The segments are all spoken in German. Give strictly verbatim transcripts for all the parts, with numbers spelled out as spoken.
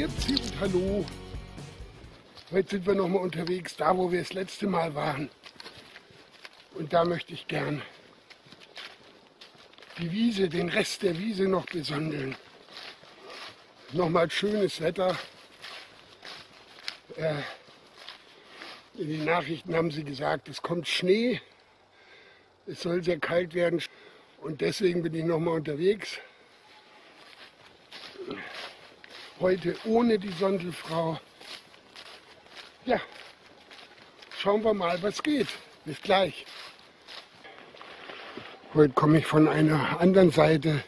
Grüezi und hallo. Heute sind wir noch mal unterwegs, da wo wir das letzte Mal waren. Und da möchte ich gern die Wiese, den Rest der Wiese noch besondeln. Nochmal schönes Wetter. Äh, in den Nachrichten haben sie gesagt, es kommt Schnee. Es soll sehr kalt werden. Und deswegen bin ich noch mal unterwegs. Heute ohne die Sondelfrau. Ja, schauen wir mal, was geht. Bis gleich. Heute komme ich von einer anderen Seite.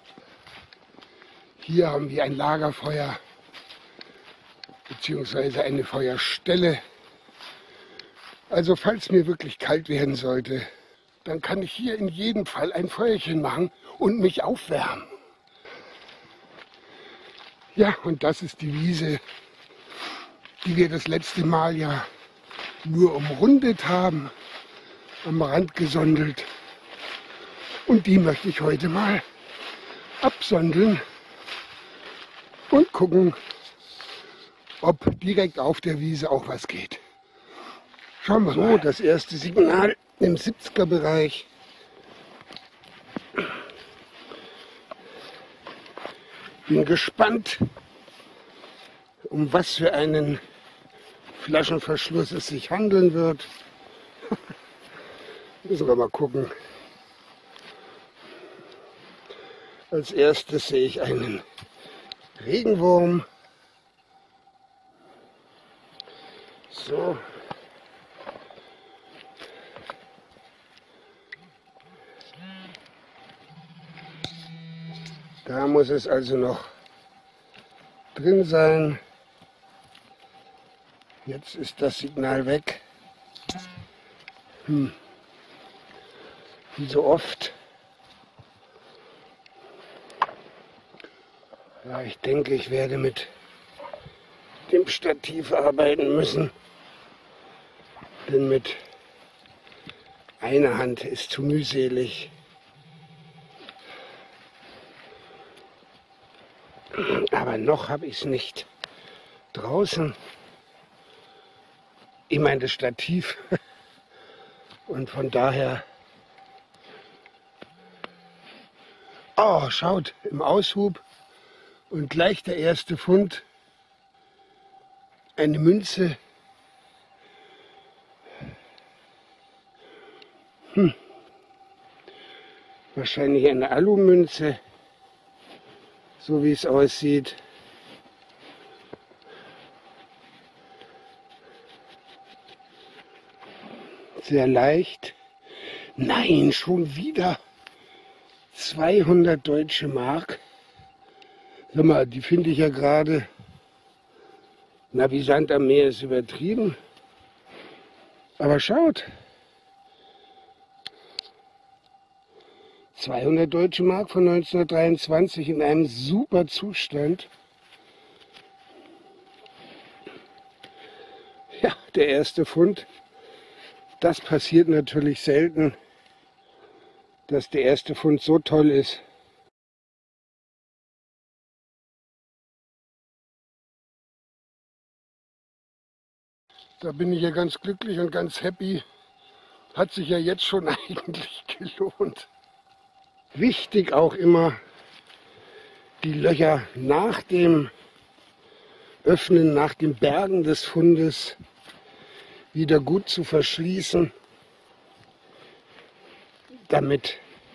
Hier haben wir ein Lagerfeuer beziehungsweise eine Feuerstelle. Also falls mir wirklich kalt werden sollte, dann kann ich hier in jedem Fall ein Feuerchen machen und mich aufwärmen. Ja, und das ist die Wiese, die wir das letzte Mal ja nur umrundet haben, am Rand gesondelt. Und die möchte ich heute mal absondeln und gucken, ob direkt auf der Wiese auch was geht. Schauen wir mal. So, das erste Signal im siebziger Bereich. Bin gespannt, um was für einen Flaschenverschluss es sich handeln wird. Müssen wir mal gucken. Als erstes sehe ich einen Regenwurm. So. Da muss es also noch drin sein. Jetzt ist das Signal weg. Hm. Wie so oft. Ja, ich denke, ich werde mit dem Stativ arbeiten müssen. Denn mit einer Hand ist zu mühselig. Aber noch habe ich es nicht draußen. Ich meine das Stativ. Und von daher... Oh, schaut, im Aushub. Und gleich der erste Fund. Eine Münze. Hm. Wahrscheinlich eine Alumünze. So wie es aussieht. Sehr leicht. Nein, schon wieder zweihundert deutsche Mark. Sag mal, die finde ich ja gerade, na wie Sand am Meer ist übertrieben. Aber schaut. zweihundert deutsche Mark von neunzehnhundertdreiundzwanzig in einem super Zustand. Ja, der erste Fund. Das passiert natürlich selten, dass der erste Fund so toll ist. Da bin ich ja ganz glücklich und ganz happy. Hat sich ja jetzt schon eigentlich gelohnt. Wichtig auch immer, die Löcher nach dem Öffnen, nach dem Bergen des Fundes wieder gut zu verschließen, damit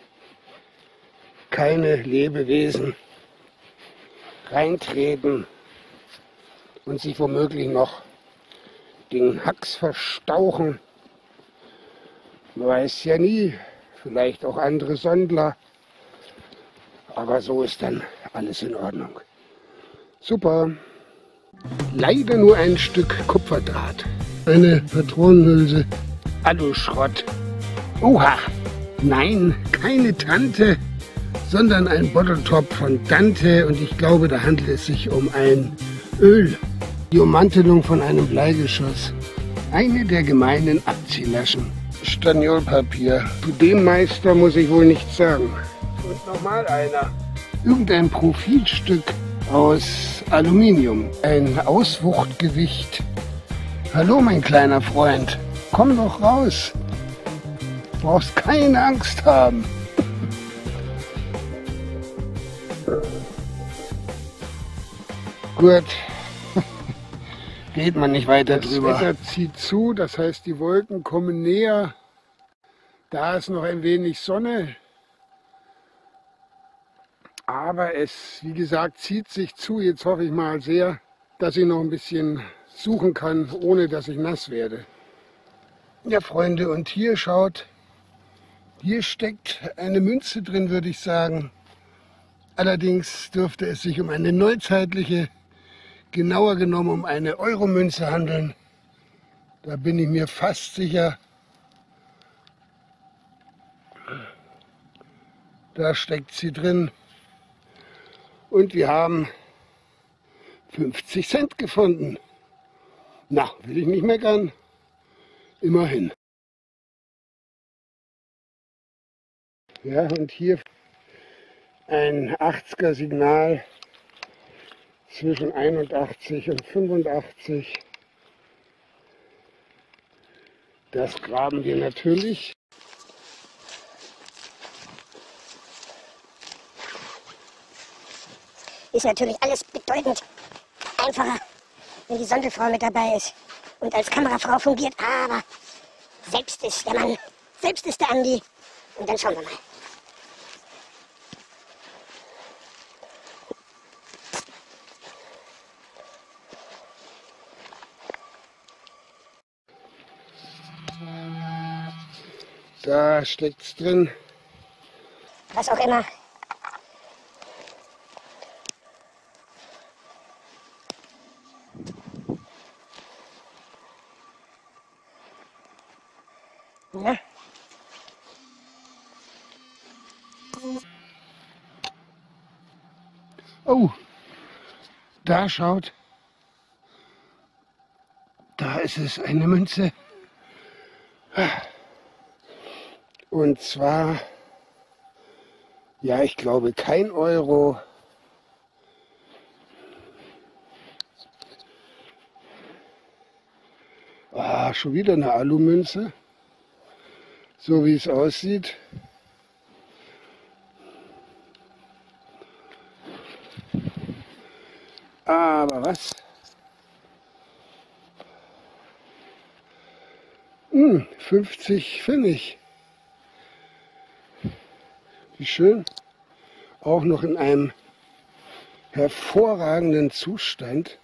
keine Lebewesen reintreten und sich womöglich noch den Hacks verstauchen. Man weiß ja nie, vielleicht auch andere Sondler. Aber so ist dann alles in Ordnung. Super. Leider nur ein Stück Kupferdraht. Eine Patronenhülse. Aluschrott. Oha. Nein, keine Tante, sondern ein Bottle-Top von Dante. Und ich glaube, da handelt es sich um ein Öl. Die Ummantelung von einem Bleigeschoss. Eine der gemeinen Abziehlaschen. Staniolpapier. Zu dem Meister muss ich wohl nichts sagen. Und nochmal einer. Irgendein Profilstück aus Aluminium. Ein Auswuchtgewicht. Hallo mein kleiner Freund, komm doch raus. Du brauchst keine Angst haben. Gut, geht man nicht weiter drüber. Das Wetter zieht zu, das heißt die Wolken kommen näher. Da ist noch ein wenig Sonne. Aber es, wie gesagt, zieht sich zu. Jetzt hoffe ich mal sehr, dass ich noch ein bisschen suchen kann, ohne dass ich nass werde. Ja, Freunde, und hier schaut, hier steckt eine Münze drin, würde ich sagen. Allerdings dürfte es sich um eine neuzeitliche, genauer genommen um eine Euromünze handeln. Da bin ich mir fast sicher. Da steckt sie drin. Und wir haben fünfzig Cent gefunden. Na, will ich nicht meckern. Immerhin. Ja, und hier ein achtziger Signal zwischen einundachtzig und fünfundachtzig. Das graben wir natürlich. Ist natürlich alles bedeutend einfacher, wenn die Sondelfrau mit dabei ist und als Kamerafrau fungiert, aber selbst ist der Mann, selbst ist der Andi. Und dann schauen wir mal. Da steckt's drin. Was auch immer. Ja. Oh, da schaut. Da ist es, eine Münze. Und zwar, ja, ich glaube kein Euro. Ah, schon wieder eine Alumünze. So wie es aussieht. Aber was? Hm, fünfzig Pfennig. Wie schön. Auch noch in einem hervorragenden Zustand.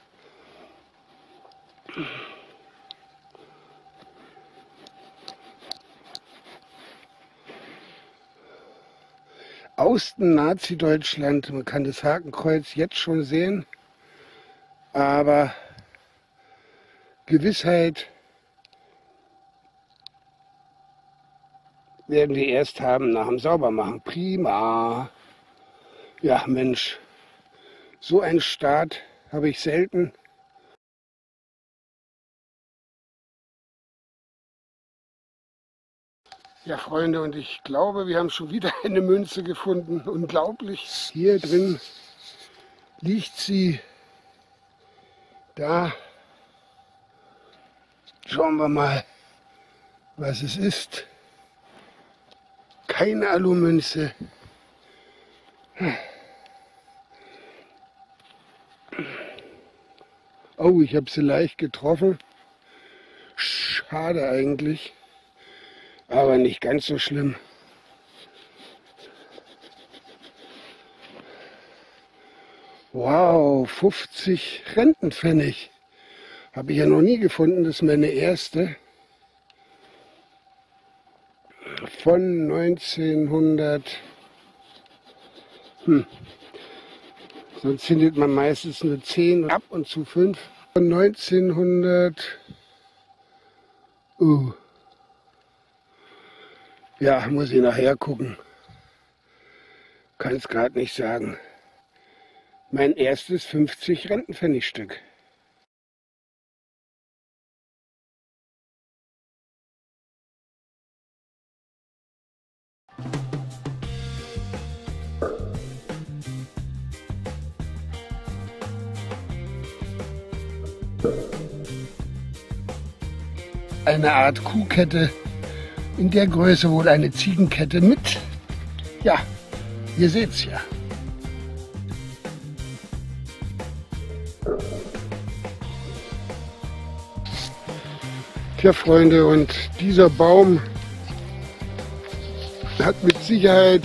Aus dem Nazi-Deutschland, man kann das Hakenkreuz jetzt schon sehen, aber Gewissheit werden wir erst haben nach dem Saubermachen. Prima. Ja, Mensch, so einen Start habe ich selten. Ja, Freunde, und ich glaube, wir haben schon wieder eine Münze gefunden. Unglaublich. Hier drin liegt sie. Da. Schauen wir mal, was es ist. Keine Alumünze. Oh, ich habe sie leicht getroffen. Schade eigentlich. Aber nicht ganz so schlimm. Wow, fünfzig Rentenpfennig. Habe ich ja noch nie gefunden. Das ist meine erste. Von neunzehnhundert. Hm. Sonst findet man meistens nur zehn, ab und zu fünf. Von neunzehnhundert. Uh. Ja, muss ich nachher gucken. Kann es gerade nicht sagen. Mein erstes fünfzig Rentenpfennigstück. Eine Art Kuhkette, in der Größe wohl eine Ziegenkette mit. Ja, ihr seht's ja. Tja, Freunde, und dieser Baum hat mit Sicherheit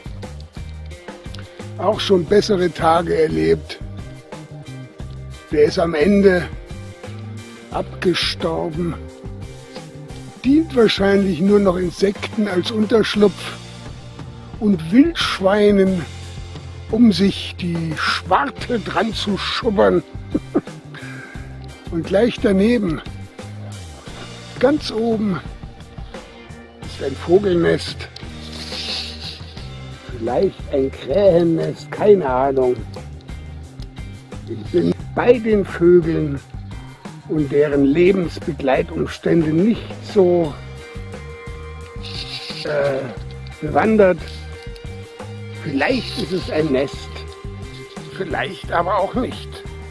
auch schon bessere Tage erlebt. Der ist am Ende abgestorben. Dient wahrscheinlich nur noch Insekten als Unterschlupf und Wildschweinen, um sich die Schwarte dran zu schubbern. Und gleich daneben, ganz oben, ist ein Vogelnest. Vielleicht ein Krähennest, keine Ahnung. Ich bin bei den Vögeln und deren Lebensbegleitumstände nicht so äh, bewandert. Vielleicht ist es ein Nest, vielleicht aber auch nicht.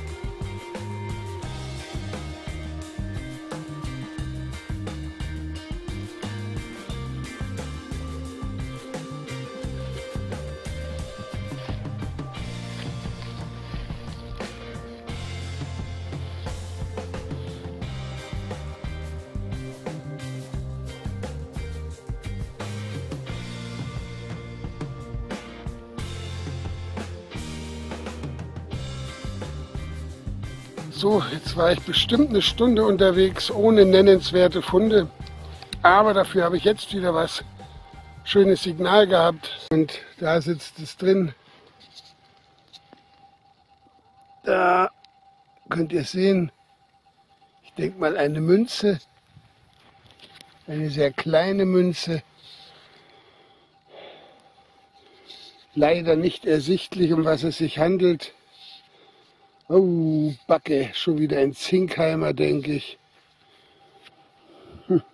So, jetzt war ich bestimmt eine Stunde unterwegs ohne nennenswerte Funde. Aber dafür habe ich jetzt wieder was schönes Signal gehabt. Und da sitzt es drin. Da könnt ihr sehen, ich denke mal eine Münze. Eine sehr kleine Münze. Leider nicht ersichtlich, um was es sich handelt. Oh, Backe, schon wieder ein Zinkheimer, denke ich. Hm.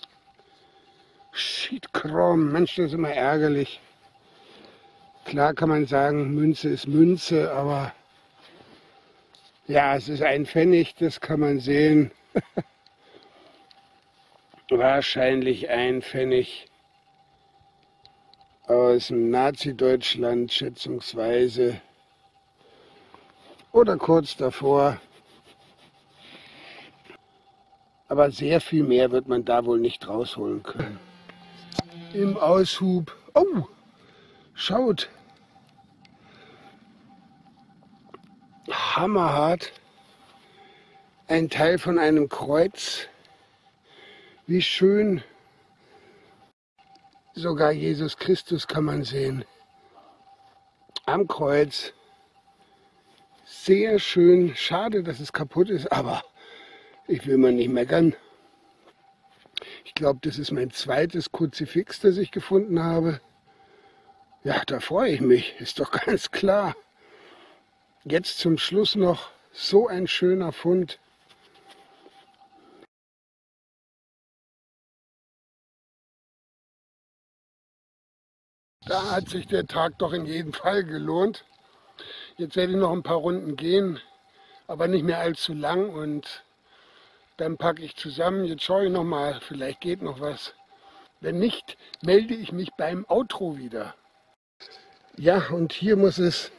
Schiedkram, Mensch, das ist immer ärgerlich. Klar kann man sagen, Münze ist Münze, aber ja, es ist ein Pfennig, das kann man sehen. Wahrscheinlich ein Pfennig aus dem Nazi-Deutschland, schätzungsweise. Oder kurz davor. Aber sehr viel mehr wird man da wohl nicht rausholen können. Im Aushub. Oh, schaut. Hammerhart. Ein Teil von einem Kreuz. Wie schön. Sogar Jesus Christus kann man sehen. Am Kreuz. Sehr schön. Schade, dass es kaputt ist, aber ich will mal nicht meckern. Ich glaube, das ist mein zweites Kruzifix, das ich gefunden habe. Ja, da freue ich mich, ist doch ganz klar. Jetzt zum Schluss noch so ein schöner Fund. Da hat sich der Tag doch in jedem Fall gelohnt. Jetzt werde ich noch ein paar Runden gehen, aber nicht mehr allzu lang, und dann packe ich zusammen. Jetzt schaue ich noch mal, vielleicht geht noch was. Wenn nicht, melde ich mich beim Outro wieder. Ja, und hier muss es,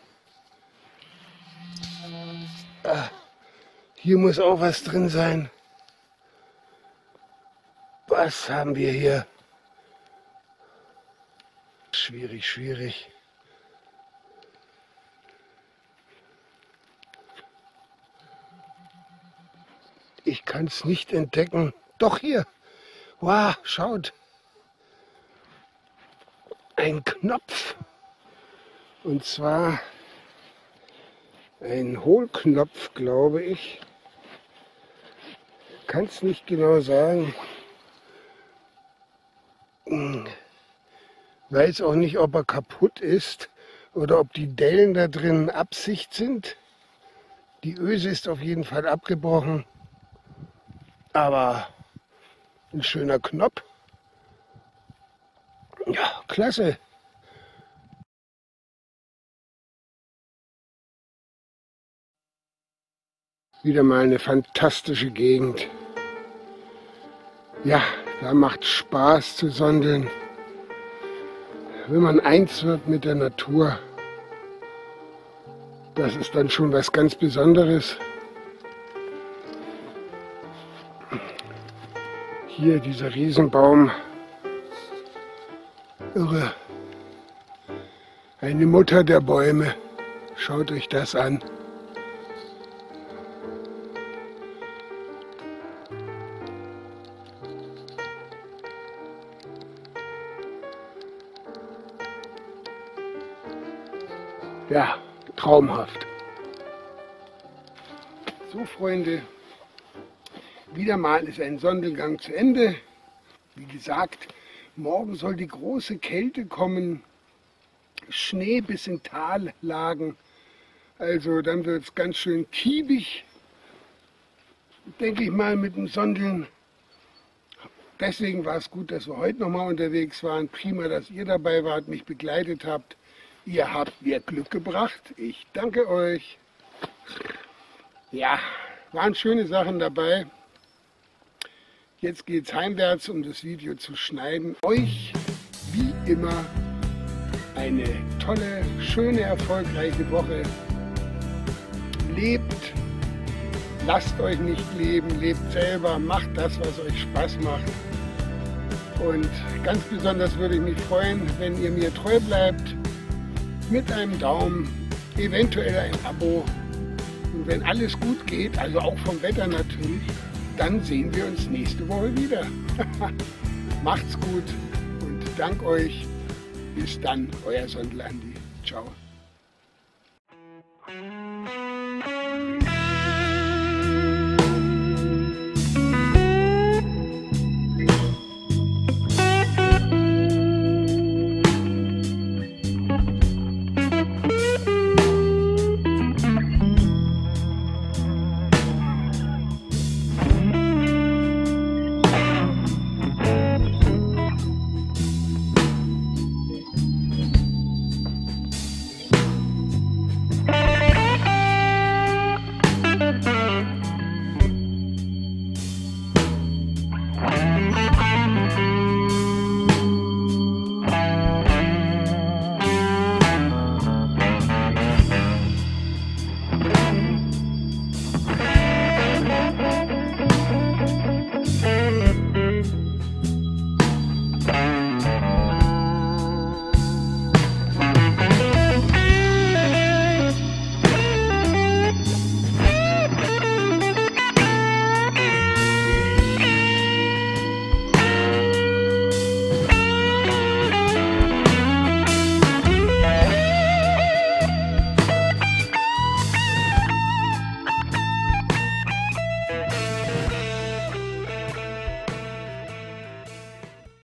ah, hier muss auch was drin sein. Was haben wir hier? Schwierig, schwierig. Ich kann es nicht entdecken. Doch hier. Wow, schaut. Ein Knopf. Und zwar ein Hohlknopf, glaube ich. Kann es nicht genau sagen. Weiß auch nicht, ob er kaputt ist oder ob die Dellen da drin Absicht sind. Die Öse ist auf jeden Fall abgebrochen. Aber ein schöner Knopf. Ja, klasse. Wieder mal eine fantastische Gegend. Ja, da macht Spaß zu sondeln. Wenn man eins wird mit der Natur, das ist dann schon was ganz Besonderes. Hier dieser Riesenbaum. Irre. Eine Mutter der Bäume. Schaut euch das an. Ja, traumhaft. So, Freunde, wieder mal ist ein Sondelgang zu Ende. Wie gesagt, morgen soll die große Kälte kommen. Schnee bis in Tallagen. Also dann wird es ganz schön kiebig, denke ich mal, mit dem Sondeln. Deswegen war es gut, dass wir heute nochmal unterwegs waren. Prima, dass ihr dabei wart, mich begleitet habt. Ihr habt mir Glück gebracht. Ich danke euch. Ja, waren schöne Sachen dabei. Jetzt geht es heimwärts, um das Video zu schneiden. Euch, wie immer, eine tolle, schöne, erfolgreiche Woche. Lebt, lasst euch nicht leben, lebt selber, macht das, was euch Spaß macht. Und ganz besonders würde ich mich freuen, wenn ihr mir treu bleibt, mit einem Daumen, eventuell ein Abo. Und wenn alles gut geht, also auch vom Wetter natürlich, dann sehen wir uns nächste Woche wieder. Macht's gut und dank euch. Bis dann, euer Sondel Andi. Ciao.